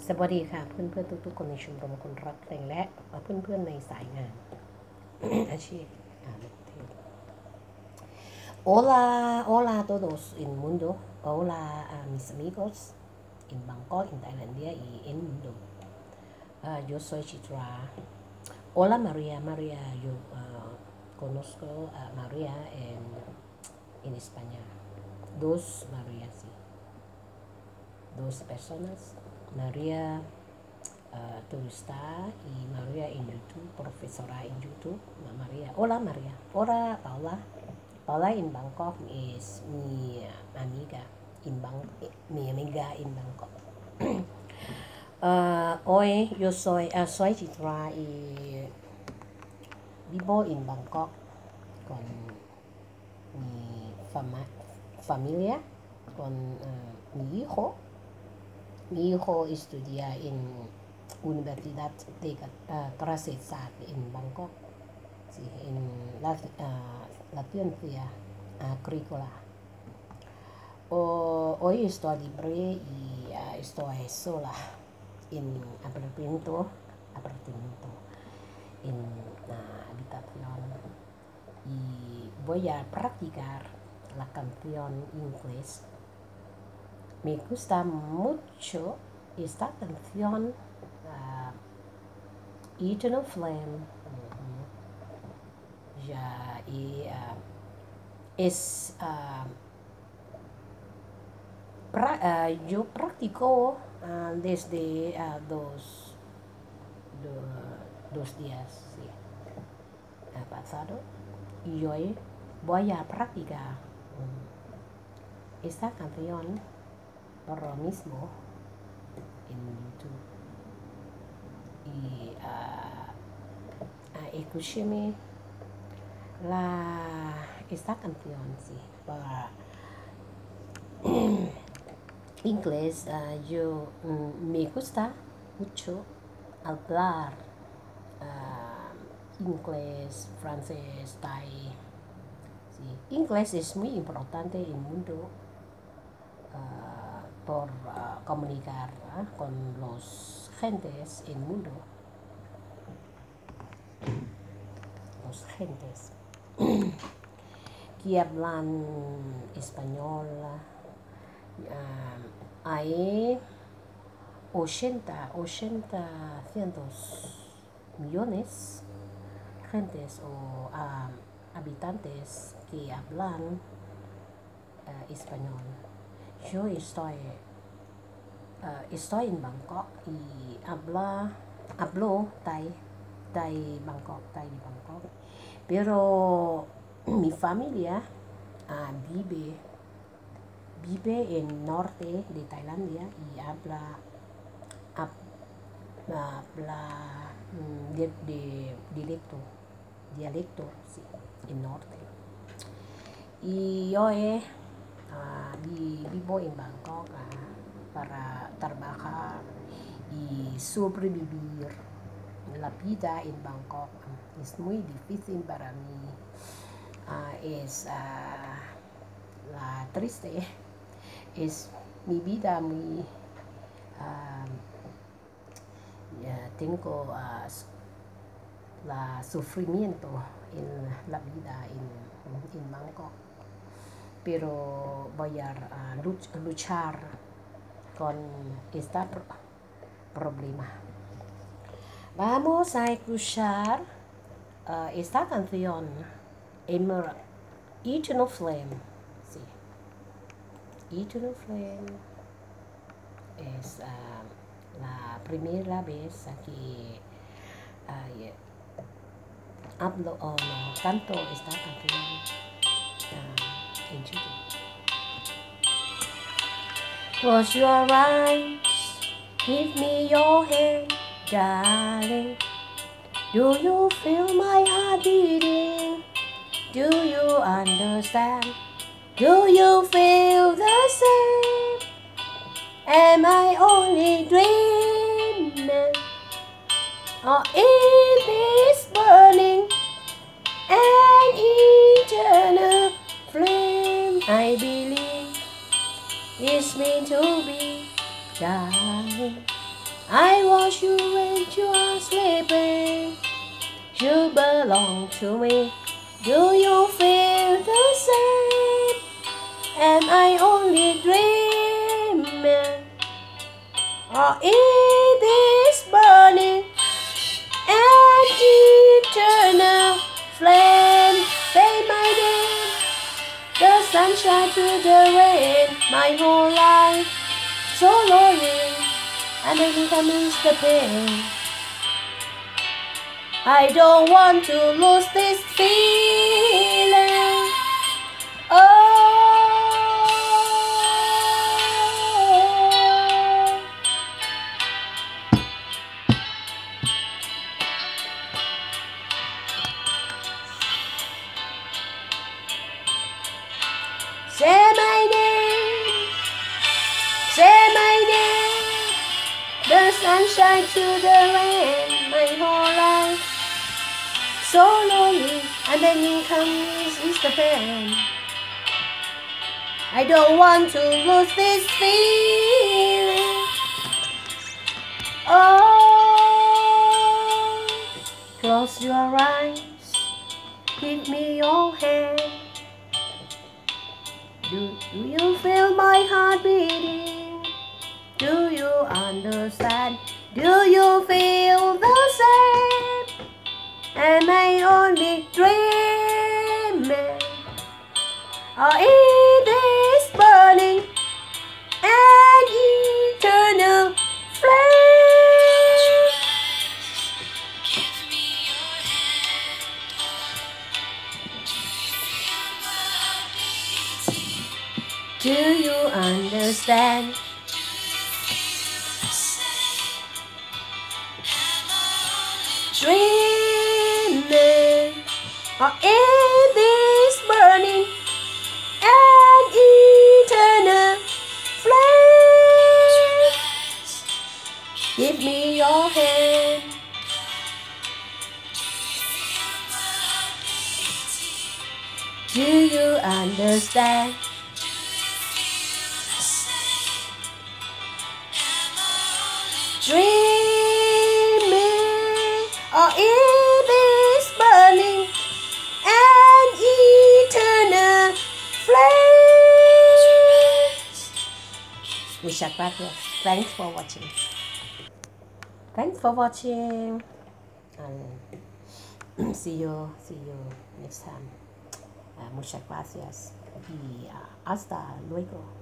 สวัสดีค่ะเพื่อนๆทุกๆคนในชมรมคนรักเพลงและเพื่อนๆในสายงาน อาชีพประเทศ Hola, hola a todos el mundo. Hola a mis amigos en Bangkok, en Tailandia y en el mundo. Yo soy Chitra. Hola María, yo conozco a María en España. Dos María, sí. Dos personas. María turista y María en YouTube, profesora en YouTube. María. Hola María. Hola Paula. Paula en Bangkok es mi amiga en Bangkok. Hoy yo soy Chitra y vivo en Bangkok con mi familia, con mi hijo. Mi hijo estudia en Universidad de Krasetsat en Bangkok, sí, en la ciencia agrícola. Hoy estoy libre y estoy sola en apartamento en habitación y voy a practicar la canción inglés. Me gusta mucho esta canción, Eternal Flame. Ya, y yo practico desde dos días, sí, pasado, y hoy voy a practicar esta canción por lo mismo en YouTube. Y escúcheme esta canción, sí, para inglés. Yo me gusta mucho hablar inglés, francés, thai. Sí. Inglés es muy importante en el mundo por comunicar con los gentes en el mundo. Los gentes que hablan español. Hay 80 millones gentes o habitantes que hablan español. Yo estoy en Bangkok y hablo Thai de Bangkok, pero mi familia vive en el norte de Tailandia y habla dialecto, sí, en norte. Y yo vivo en Bangkok para trabajar y sobrevivir. La vida en Bangkok es muy difícil para mí. Es la triste, es mi vida muy tengo la sufrimiento en la vida en Bangkok, pero voy a luchar con este problema. Vamos a escuchar esta canción, Eternal Flame. Sí. Eternal Flame es la primera vez que canto esta canción en YouTube. Close your eyes, give me your hand, darling. Do you feel my heart beating? Do you understand? Do you feel the same? Am I only dreaming? Or is this burning an eternal flame? I believe it's meant to be, darling. I watch you when you are sleeping. You belong to me. Do you feel the same? Am I only dreaming? Or it is burning an eternal flame? Say my name. The sunshine to the rain. My whole life so lonely, and then comes the pain. I don't want to lose this feeling. Oh, say my name, say my name. The sunshine to the rain, my whole life so lonely, and then comes the pain. I don't want to lose this feeling. Oh, close your eyes, give me your hand. Do you feel my heart beating? Do you understand? Do you feel the same? Am I only dreaming? Or it is burning an eternal flame? Do you understand? Dreaming, or it is burning an eternal flame? Give me your hand. Do you understand? Dreaming, or it is burning an eternal flame. Muchas gracias. Thanks for watching. Thanks for watching. And see you next time. Muchas gracias y hasta luego.